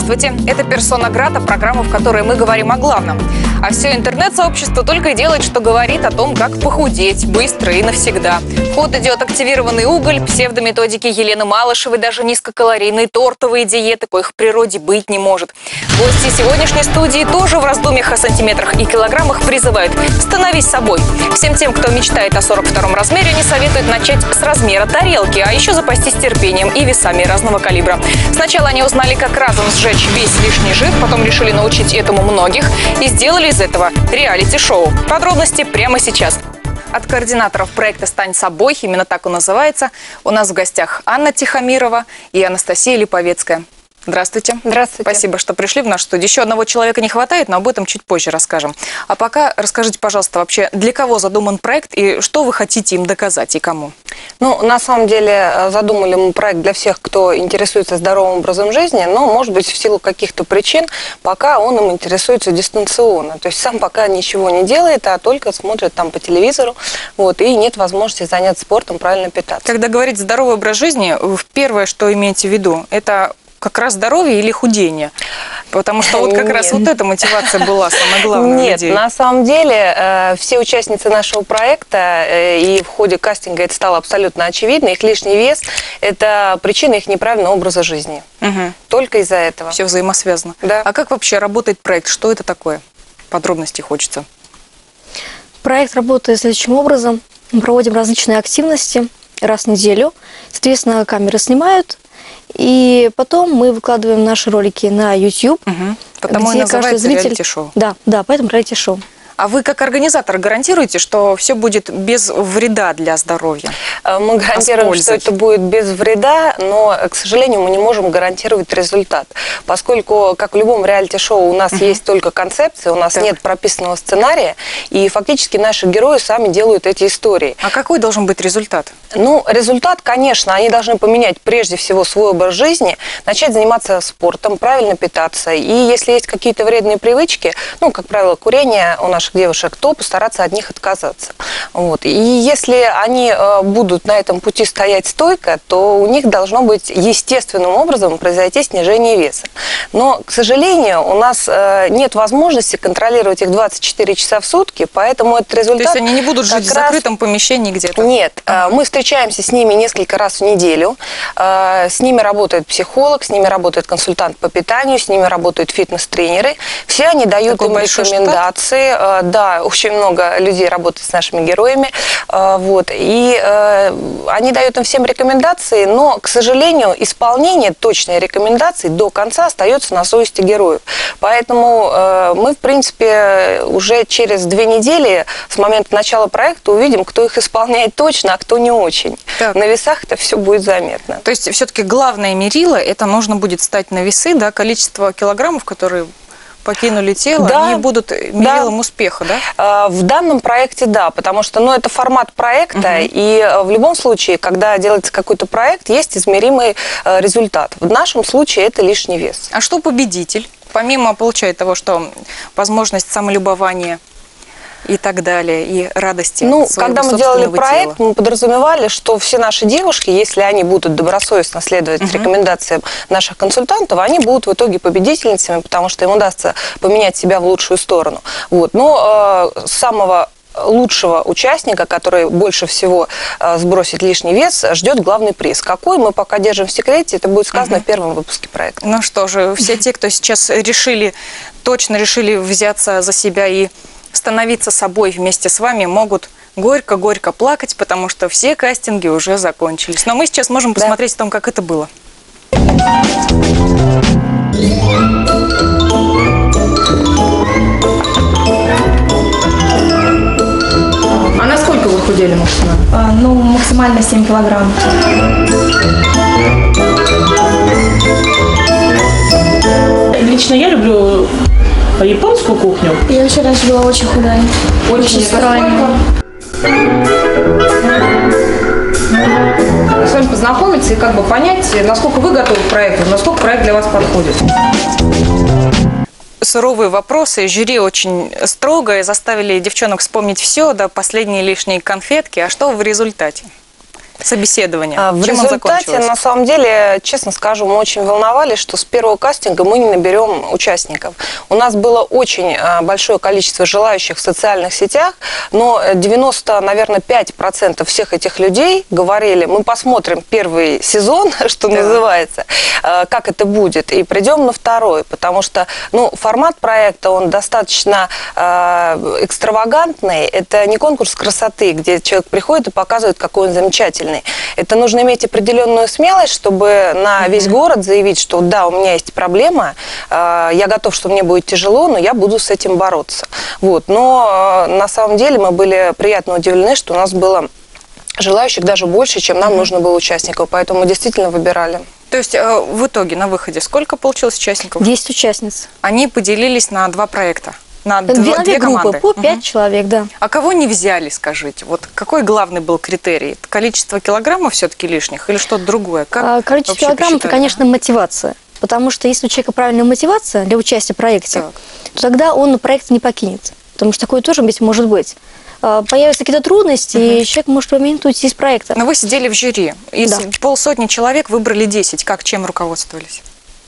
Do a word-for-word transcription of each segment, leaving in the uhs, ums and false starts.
Здравствуйте, это «Персона Грата», программа, в которой мы говорим о главном. А все интернет-сообщество только и делает, что говорит о том, как похудеть быстро и навсегда. В ход идет активированный уголь, псевдометодики Елены Малышевой, даже низкокалорийные тортовые диеты, коих в природе быть не может. Гости сегодняшней студии тоже в раздумьях о сантиметрах и килограммах призывают: становись собой. Всем тем, кто мечтает о сорок втором размере, они советуют начать с размера тарелки, а еще запастись терпением и весами разного калибра. Сначала они узнали, как разом сжечь весь лишний жир, потом решили научить этому многих и сделали из этого реалити-шоу. Подробности прямо сейчас. От координаторов проекта «Стань собой», именно так он называется, у нас в гостях Анна Тихомирова и Анастасия Липовецкая. Здравствуйте. Здравствуйте. Спасибо, что пришли в нашу студию. Еще одного человека не хватает, но об этом чуть позже расскажем. А пока расскажите, пожалуйста, вообще, для кого задуман проект и что вы хотите им доказать и кому? Ну, на самом деле, задумали мы проект для всех, кто интересуется здоровым образом жизни, но, может быть, в силу каких-то причин, пока он им интересуется дистанционно. То есть сам пока ничего не делает, а только смотрит там по телевизору, вот, и нет возможности заняться спортом, правильно питаться. Когда говорить здоровый образ жизни, первое, что имеете в виду, это как раз здоровье или худение? Потому что вот как Нет. раз вот эта мотивация была самая главная. Нет, людей. На самом деле э, все участницы нашего проекта, э, и в ходе кастинга это стало абсолютно очевидно, их лишний вес – это причина их неправильного образа жизни. Угу. Только из-за этого. Все взаимосвязано. Да. А как вообще работает проект? Что это такое? Подробностей хочется. Проект работает следующим образом. Мы проводим различные активности раз в неделю. Соответственно, камеры снимают. И потом мы выкладываем наши ролики на YouTube. Угу. Потому и называется зритель... реалити-шоу. Да, да, поэтому реалити-шоу. А вы как организатор гарантируете, что все будет без вреда для здоровья? Мы гарантируем, что это будет без вреда, но, к сожалению, мы не можем гарантировать результат. Поскольку, как в любом реалити-шоу, у нас uh-huh. есть только концепция, у нас так. нет прописанного сценария, и фактически наши герои сами делают эти истории. А какой должен быть результат? Ну, результат, конечно, они должны поменять прежде всего свой образ жизни, начать заниматься спортом, правильно питаться. И если есть какие-то вредные привычки, ну, как правило, курение у наших девушек, то постараться от них отказаться. Вот. И если они э, будут на этом пути стоять стойко, то у них должно быть естественным образом произойти снижение веса. Но, к сожалению, у нас э, нет возможности контролировать их двадцать четыре часа в сутки, поэтому этот результат... То есть они не будут жить в закрытом помещении где-то? Нет. Э, мы встречаемся с ними несколько раз в неделю. Э, с ними работает психолог, с ними работает консультант по питанию, с ними работают фитнес-тренеры. Все они дают им рекомендации. Э, Да, очень много людей работает с нашими героями, вот, и э, они дают им всем рекомендации, но, к сожалению, исполнение точной рекомендации до конца остается на совести героев. Поэтому э, мы, в принципе, уже через две недели с момента начала проекта увидим, кто их исполняет точно, а кто не очень. Так. На весах это все будет заметно. То есть все-таки главное мерило, это нужно будет стать на весы, да, количество килограммов, которые... покинули тело, да, они будут мерилом да. успеха, да? В данном проекте да, потому что ну, это формат проекта, угу. и в любом случае, когда делается какой-то проект, есть измеримый результат. В нашем случае это лишний вес. А что победитель? Помимо, получает того, что возможность самолюбования и так далее, и радости. Ну, когда мы делали проект, тела. мы подразумевали, что все наши девушки, если они будут добросовестно следовать uh-huh. рекомендациям наших консультантов, они будут в итоге победительницами, потому что им удастся поменять себя в лучшую сторону. Вот. Но э, самого лучшего участника, который больше всего э, сбросит лишний вес, ждет главный приз. Какой, мы пока держим в секрете, это будет сказано uh-huh. в первом выпуске проекта. Ну что же, все те, кто сейчас решили, точно решили взяться за себя и становиться собой вместе с вами, могут горько-горько плакать, потому что все кастинги уже закончились. Но мы сейчас можем посмотреть да. о том, как это было. А насколько вы худели максимально? А, ну, максимально семь килограмм. Лично я люблю японскую кухню. Я вообще раньше была очень худая. Очень странно. С вами познакомиться и как бы понять, насколько вы готовы к проекту, насколько проект для вас подходит. Суровые вопросы, жюри очень строгое, заставили девчонок вспомнить все, до последней лишней конфетки. А что в результате? собеседования? В Чем результате, на самом деле, честно скажу, мы очень волновались, что с первого кастинга мы не наберем участников. У нас было очень большое количество желающих в социальных сетях, но девяносто, наверное, пять процентов всех этих людей говорили: мы посмотрим первый сезон, что да. называется, как это будет, и придем на второй, потому что, ну, формат проекта, он достаточно э, экстравагантный. Это не конкурс красоты, где человек приходит и показывает, какой он замечательный. Это нужно иметь определенную смелость, чтобы на весь город заявить, что да, у меня есть проблема, э, я готов, что мне будет тяжело, но я буду с этим бороться. Вот. Но э, на самом деле мы были приятно удивлены, что у нас было желающих даже больше, чем нам mm-hmm. нужно было участников, поэтому мы действительно выбирали. То есть э, в итоге на выходе сколько получилось участников? десять участниц. Они поделились на два проекта? На две, два, две группы, команды. по пять угу. человек, да. А кого не взяли, скажите? Вот какой главный был критерий? Количество килограммов все-таки лишних или что-то другое? Как а, количество килограммов – это, конечно, мотивация. Потому что если у человека правильная мотивация для участия в проекте, так. то тогда он проект не покинет. Потому что такое тоже ведь может быть. Появятся какие-то трудности, угу. и человек может в момент уйти из проекта. Но вы сидели в жюри. Из да. полсотни человек выбрали десять. Как, чем руководствовались?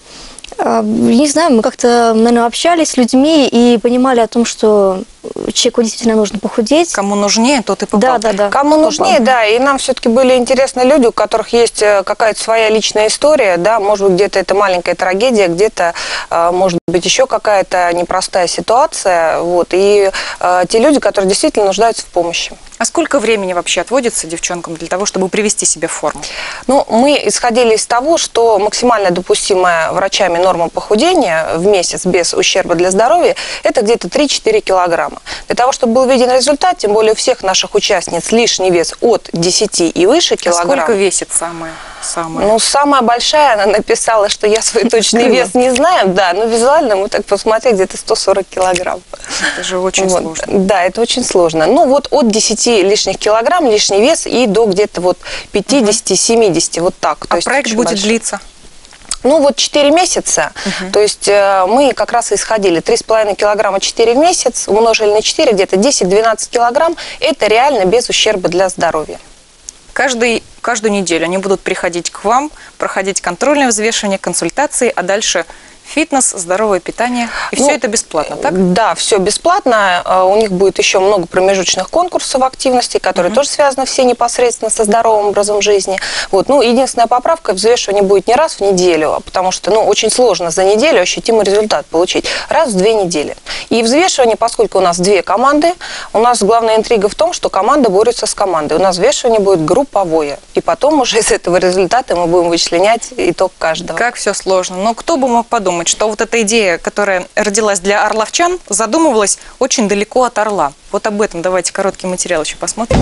Не знаю, мы как-то, наверное, общались с людьми и понимали о том, что человеку действительно нужно похудеть. Кому нужнее, тот и попал. Да, да, да. Кому попал. нужнее, да. И нам все-таки были интересны люди, у которых есть какая-то своя личная история, да, может быть, где-то это маленькая трагедия, где-то, может быть, еще какая-то непростая ситуация, вот. И э, те люди, которые действительно нуждаются в помощи. А сколько времени вообще отводится девчонкам для того, чтобы привести себя в форму? Ну, мы исходили из того, что максимально допустимая врачами норма похудения в месяц без ущерба для здоровья – это где-то три-четыре килограмма. Для того, чтобы был виден результат, тем более у всех наших участниц лишний вес от десяти и выше килограмм. А сколько весит самая? Самая? Ну, самая большая, она написала, что я свой точный вес не знаю, да, но визуально мы так посмотрели, где-то сто сорок килограмм. Это же очень вот. сложно. Да, это очень сложно. Ну, вот от десяти лишних килограмм, лишний вес и до где-то вот пятидесяти-семидесяти, вот так. А то проект будет большой. длиться? Ну, вот четыре месяца, uh-huh. то есть э, мы как раз исходили три с половиной килограмма четыре в месяц, умножили на четыре, где-то десять-двенадцать килограмм, это реально без ущерба для здоровья. Каждый, каждую неделю они будут приходить к вам, проходить контрольное взвешивание, консультации, а дальше фитнес, здоровое питание. И ну, все это бесплатно, так? Да, все бесплатно. У них будет еще много промежуточных конкурсов, активностей, которые uh-huh. тоже связаны все непосредственно со здоровым образом жизни. Вот. Ну, единственная поправка, взвешивание будет не раз в неделю, потому что ну, очень сложно за неделю ощутимый результат получить. Раз в две недели. И взвешивание, поскольку у нас две команды, у нас главная интрига в том, что команда борется с командой. У нас взвешивание будет групповое. И потом уже из этого результата мы будем вычленять итог каждого. Как все сложно. Но кто бы мог подумать, что вот эта идея, которая родилась для орловчан, задумывалась очень далеко от Орла. Вот об этом давайте короткий материал еще посмотрим.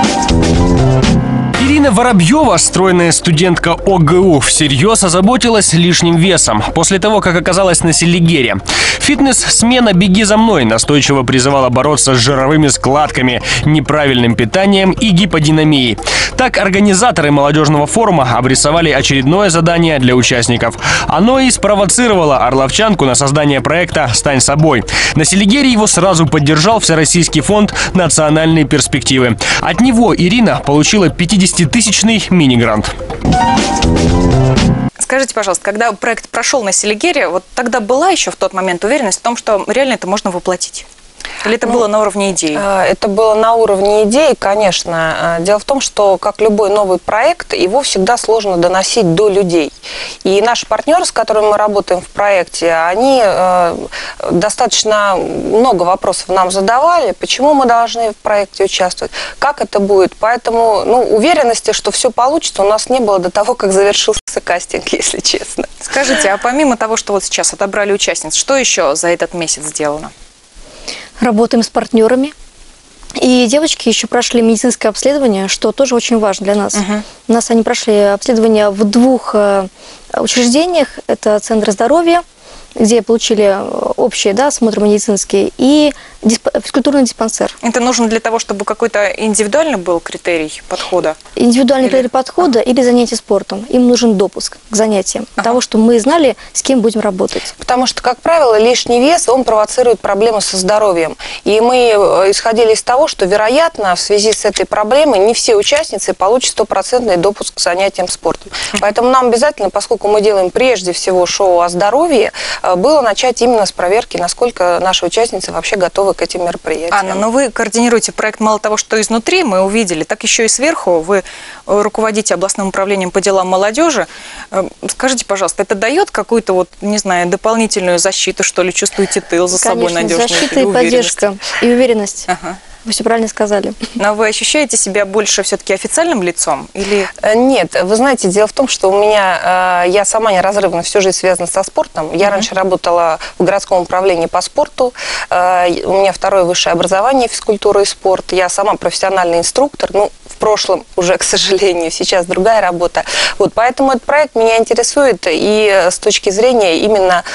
Ирина Воробьева, стройная студентка ОГУ, всерьез озаботилась лишним весом после того, как оказалась на Селигере. Фитнес-смена «Беги за мной» настойчиво призывала бороться с жировыми складками, неправильным питанием и гиподинамией. Так организаторы молодежного форума обрисовали очередное задание для участников. Оно и спровоцировало орловчанку на создание проекта «Стань собой». На Селигере его сразу поддержал Всероссийский фонд национальной перспективы. От него Ирина получила пятидесятитысячный мини-грант. Скажите, пожалуйста, когда проект прошел на Селигере, вот тогда была еще в тот момент уверенность в том, что реально это можно воплотить? Или это ну, было на уровне идеи? Это было на уровне идеи, конечно. Дело в том, что, как любой новый проект, его всегда сложно доносить до людей. И наши партнеры, с которыми мы работаем в проекте, они э, достаточно много вопросов нам задавали, почему мы должны в проекте участвовать, как это будет. Поэтому ну, уверенности, что все получится, у нас не было до того, как завершился кастинг, если честно. Скажите, а помимо того, что вот сейчас отобрали участниц, что еще за этот месяц сделано? Работаем с партнерами. И девочки еще прошли медицинское обследование, что тоже очень важно для нас. Uh-huh. У нас они прошли обследование в двух учреждениях. Это Центр здоровья где получили общий, да, осмотр медицинский, и дисп... физкультурный диспансер. Это нужно для того, чтобы какой-то индивидуальный был критерий подхода? Индивидуальный Или... критерий подхода или занятия спортом. Им нужен допуск к занятиям, ага. того, чтобы мы знали, с кем будем работать. Потому что, как правило, лишний вес, он провоцирует проблемы со здоровьем. И мы исходили из того, что, вероятно, в связи с этой проблемой не все участницы получат стопроцентный допуск к занятиям спортом. Поэтому нам обязательно, поскольку мы делаем прежде всего шоу о здоровье, было начать именно с проверки, насколько наши участницы вообще готовы к этим мероприятиям. Анна, но вы координируете проект мало того, что изнутри мы увидели, так еще и сверху. Вы руководите областным управлением по делам молодежи. Скажите, пожалуйста, это дает какую-то, вот, не знаю, дополнительную защиту, что ли, чувствуете тыл за собой надежный? Защита и поддержка, и уверенность. Ага. Вы все правильно сказали. Но вы ощущаете себя больше все-таки официальным лицом? Или... Нет, вы знаете, дело в том, что у меня, я сама неразрывно всю жизнь связана со спортом. Я uh-huh. раньше работала в городском управлении по спорту. У меня второе высшее образование, физкультура и спорт. Я сама профессиональный инструктор. Ну, в прошлом уже, к сожалению, сейчас другая работа. Вот, поэтому этот проект меня интересует и с точки зрения именно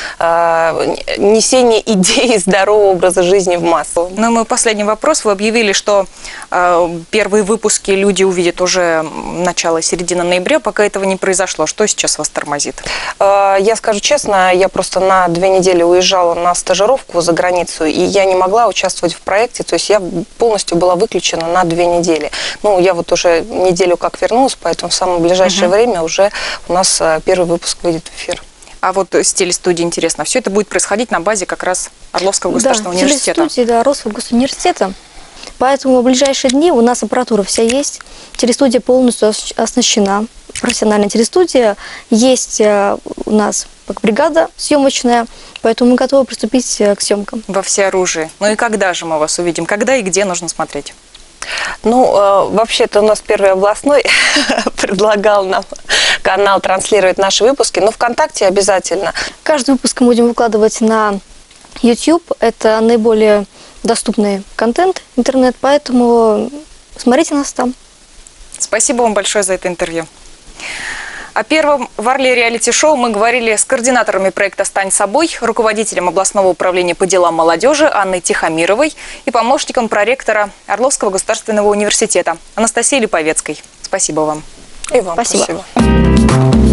э, несения идеи здорового образа жизни в массу. Ну, мой последний вопрос. Вы объявили, что э, первые выпуски люди увидят уже начало-середина ноября. Пока этого не произошло, что сейчас вас тормозит? Э, я скажу честно, я просто на две недели уезжала на стажировку за границу, и я не могла участвовать в проекте. То есть я полностью была выключена на две недели. Ну, я вот уже неделю как вернулась, поэтому в самое ближайшее uh-huh. время уже у нас первый выпуск выйдет в эфир. А вот с телестудией интересно, все это будет происходить на базе как раз Орловского государственного да, университета? Да, телестудия, да, Орловского государственного университета. Поэтому в ближайшие дни у нас аппаратура вся есть. Телестудия полностью оснащена. Профессиональная телестудия. Есть у нас бригада съемочная, поэтому мы готовы приступить к съемкам. Во всеоружии. Ну и когда же мы вас увидим? Когда и где нужно смотреть? Ну, э, вообще-то у нас Первый областной предлагал нам канал транслировать наши выпуски, но ВКонтакте обязательно. Каждый выпуск мы будем выкладывать на YouTube. Это наиболее доступный контент, интернет, поэтому смотрите нас там. Спасибо вам большое за это интервью. О первом в Орле реалити-шоу мы говорили с координаторами проекта «Стань собой», руководителем областного управления по делам молодежи Анной Тихомировой и помощником проректора Орловского государственного университета Анастасией Липовецкой. Спасибо вам. И вам спасибо. спасибо.